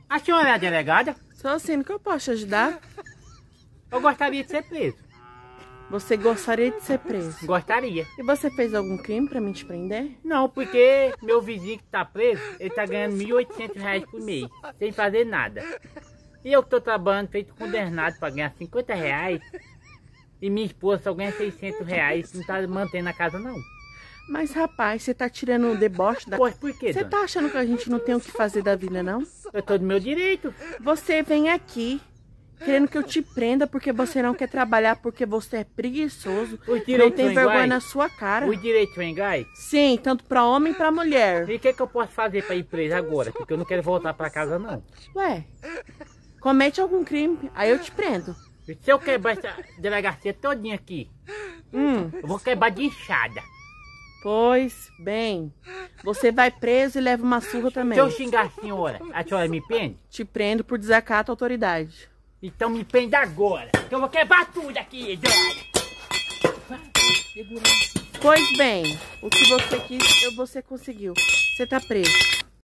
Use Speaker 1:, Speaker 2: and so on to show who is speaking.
Speaker 1: A senhora é a delegada?
Speaker 2: Sou sim, que eu posso te ajudar?
Speaker 1: Eu gostaria de ser preso.
Speaker 2: Você gostaria de ser preso?
Speaker 1: Gostaria.
Speaker 2: E você fez algum crime pra me te prender?
Speaker 1: Não, porque meu vizinho que tá preso, ele tá ganhando R$ 1.800 por mês, sem fazer nada. E eu que tô trabalhando feito condenado pra ganhar R$ 50. E minha esposa só ganha R$ 600, não tá mantendo a casa não.
Speaker 2: Mas rapaz, você tá tirando o deboche da...
Speaker 1: Pois, por quê,
Speaker 2: Você
Speaker 1: dona?
Speaker 2: tá achando que a gente não tem o que fazer da vida, não?
Speaker 1: Eu tô do meu direito.
Speaker 2: Você vem aqui querendo que eu te prenda porque você não quer trabalhar, porque você é preguiçoso,
Speaker 1: Os
Speaker 2: não
Speaker 1: direitos
Speaker 2: tem
Speaker 1: são
Speaker 2: vergonha
Speaker 1: iguais?
Speaker 2: na sua cara.
Speaker 1: Os direitos são iguais?
Speaker 2: Sim, tanto pra homem e pra mulher.
Speaker 1: E o que eu posso fazer pra ir preso agora? Porque eu não quero voltar pra casa não.
Speaker 2: Ué, comete algum crime, aí eu te prendo.
Speaker 1: E se eu quebrar essa delegacia todinha aqui, eu vou quebrar de enxada.
Speaker 2: Pois bem, você vai preso e leva uma surra também.
Speaker 1: Se eu xingar a senhora me prende?
Speaker 2: Te prendo por desacato à autoridade.
Speaker 1: Então me prenda agora, que eu vou quebrar tudo aqui, Dora.
Speaker 2: Pois bem, o que você quis, você conseguiu. Você tá preso.